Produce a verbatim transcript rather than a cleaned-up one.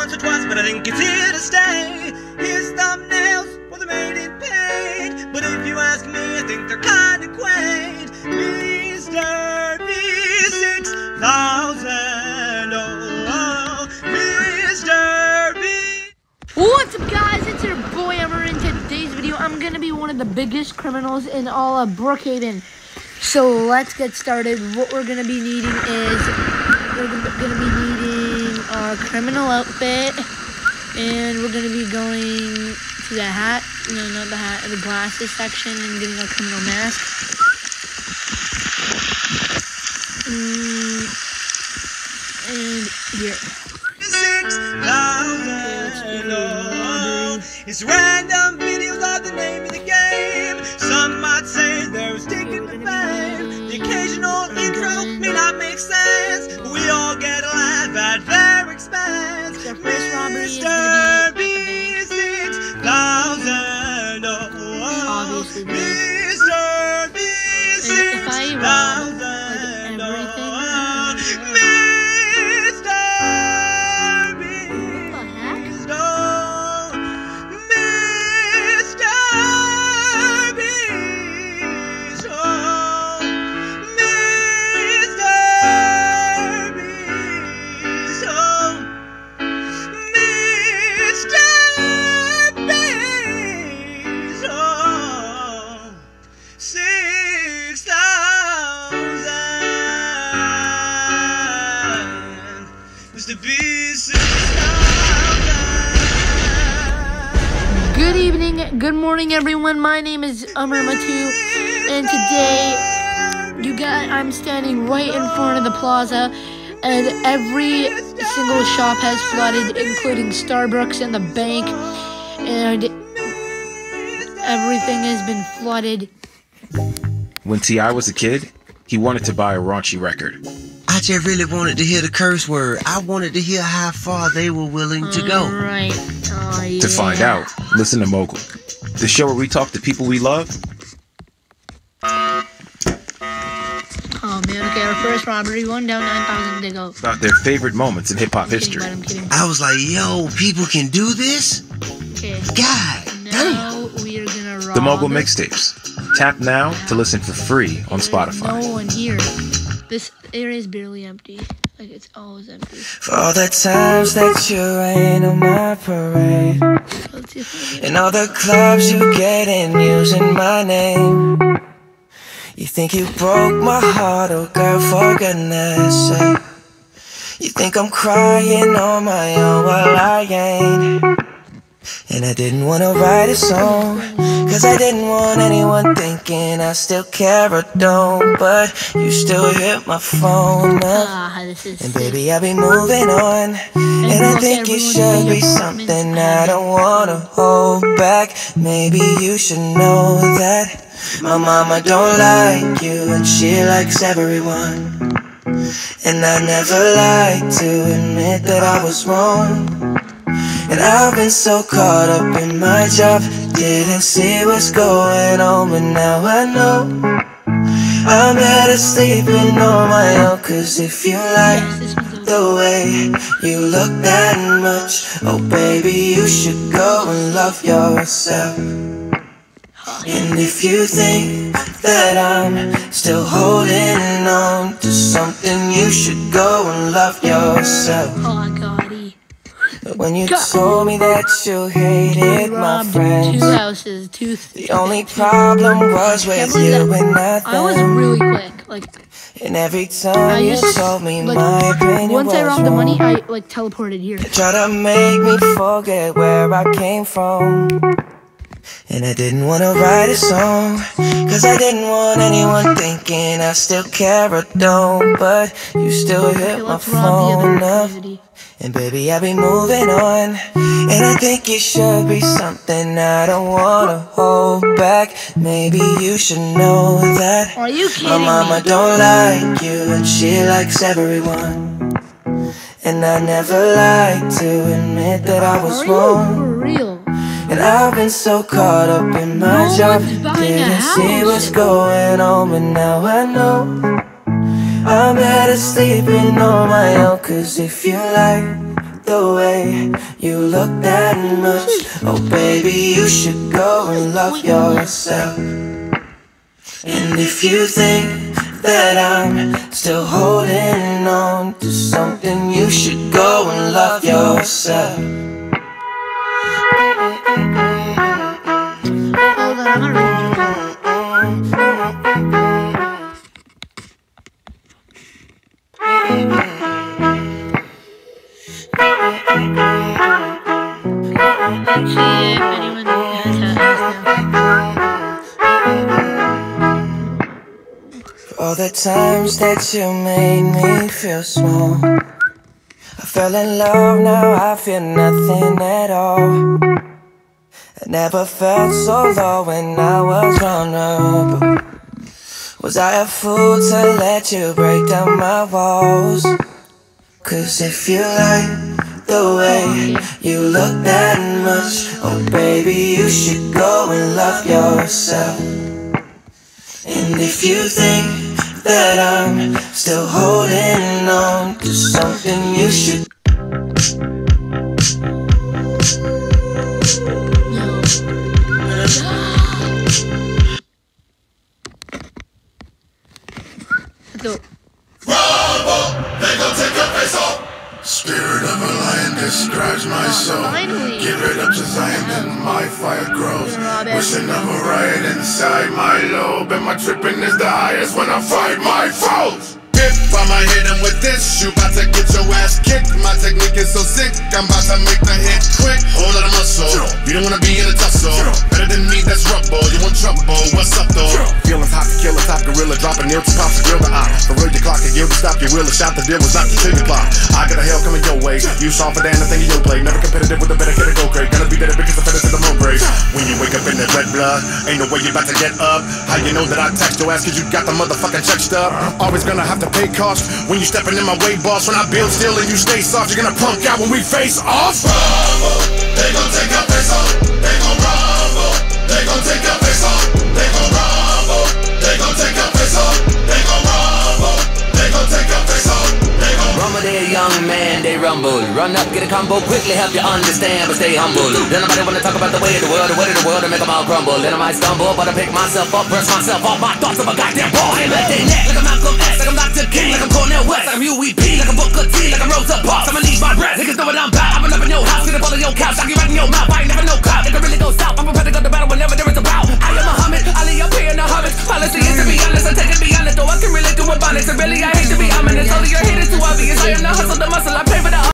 once or twice, but I think it's here to stay. His thumbnails, well, they're made in paint, but if you ask me, I think they're kinda quaint. Mister B six thousand, oh, oh, Mister B. What's up, guys? It's your boy Emmer. In today's video, I'm gonna be one of the biggest criminals in all of Brookhaven. So let's get started. What we're gonna be needing is we're gonna be needing our criminal outfit, and we're gonna be going to the hat, no, not the hat, the glasses section, and getting our criminal mask. Mm, and here. Six thousand, oh, it's random videos are the name of the game. Some might say they're sticking to fame. The occasional intro may not make sense, but we all get a laugh at their expense. Their first robbery is gonna be B six thousand, oh, obviously Mister B six thousand, Good evening, good morning, everyone. My name is Amr Matu, and today, you guys, I'm standing right in front of the plaza, and every single shop has flooded, including Starbucks and the bank, and everything has been flooded. When T I was a kid, he wanted to buy a raunchy record. I just really wanted to hear the curse word. I wanted to hear how far they were willing to go. Right. Oh, yeah. To find out, listen to Mogul, the show where we talk to people we love. Oh man, okay, our first robbery, one down, nine thousand to go. About their favorite moments in hip-hop history. I'm kidding. I was like, yo, people can do this? Okay. God Now we are gonna rob The Mogul Mixtapes. Tap now to listen for free on There's Spotify. no one here. This area is barely empty. Like, it's always empty. For all the times that you rain on my parade, and all the clubs you get in using my name. You think you broke my heart, oh girl, for goodness sake. You think I'm crying on my own, well I ain't. And I didn't wanna write a song, cause I didn't want anyone thinking I still care or don't. But you still hit my phone up, Ah, this is and baby I'll be moving on. And I think it should be something I don't wanna hold back. Maybe you should know that my mama don't like you, and she likes everyone. And I never like to admit that I was wrong. And I've been so caught up in my job, didn't see what's going on, but now I know I'm better sleeping on my own. Cause if you like the way you look that much, oh baby, you should go and love yourself. And if you think that I'm still holding on to something, you should go and love yourself. Oh, God. But when you told me that you hated my friends, two houses, two the only problem was with you and not I was them. really quick. Like, And every I time you used told me like, my opinion once was I robbed the wrong, money, I like teleported here. try to make me forget where I came from. And I didn't wanna write a song, cause I didn't want anyone thinking I still care or don't. But you still Okay, hit my let's rob the phone other up, activity. and baby I'll be moving on. And I think it should be something I don't wanna hold back. Maybe you should know that Are you kidding my mama me? don't like you, and she likes everyone. And I never like to admit that I was Are you wrong. for real? And I've been so caught up in my No job, one's buying a didn't see house. what's going on, but now I know I'm better sleeping on my own. Cause if you like the way you look that much. Oh baby, you should go and love yourself. And if you think that I'm still holding on to something, you should go and love yourself. Hold on, I'm gonna read you. See if anyone has All the times that you made me feel small, I fell in love, now I feel nothing at all. I never felt so low when I was vulnerable. Was I a fool to let you break down my walls? Cause if you like the way you look that much, oh baby, you should go and love yourself. And if you think that I'm still holding on to something, you should. No. Rumble, they gon' take your face off. Spirit of a lion describes my soul. Finally. Give it up to Zion, then my fire grows. Wishing of a riot inside my lobe, and my tripping is the highest when I fight my foes. If I'ma hit him with this, you bout to get your ass kicked. My technique is so sick, I'm about to make the hit quick. Whole lot of muscle, you don't wanna be in a tussle. Better than me, that's rumble, you want trouble, what's up though? Feelings hot to kill a top gorilla, dropping near to pops to grill the eye. For real, your clock can yield to stop your will, a shot the deal was not to till your clock. I got a hell coming your way, you saw for damn the thing in your play. Never competitive with a better kid to go crazy. Gonna be better because I fed it to the moon grave. When you wake up in that red blood, ain't no way you about to get up. How you know that I text your ass cause you got the motherfucking check stub? Always gonna have to pay cost when you stepping in my way, boss. When I build still and you stay soft, you're gonna punk out when we face off. Rumble, they gon' take your face off. They gon' rumble, they gon' take your face off. They gon' rumble, they gon' take your face off. They gon' rumble, they gon' take your face off. They gon' Rumble, they a young man, they rumble. Run up, get a combo, quickly help you understand, but stay humble. Then nobody wanna talk about the way of the world, the way of the world, and make them all crumble. Then I might stumble, but I pick myself up, brush myself off my thoughts of a goddamn boy. And let they neck like I'm Malcolm X, like I'm Doctor King, like I'm Cornel West, like I'm U E P, like I'm Booker T, like I'm Rosa Parks. I'ma leave my breath, niggas know what I'm about. I'ma up in your house, get up on your couch, I'll get right in your mouth. I ain't never no cop, nigga really go south. I'm prepared to go to battle whenever there is a bout. I am Muhammad, Ali up here in the Hobbit. Policy is to be honest, I take it beyond it, though I can really do it bonnet. So really I hate to be ominous, only your hate is too obvious. I am the hustle, the muscle, I pay for the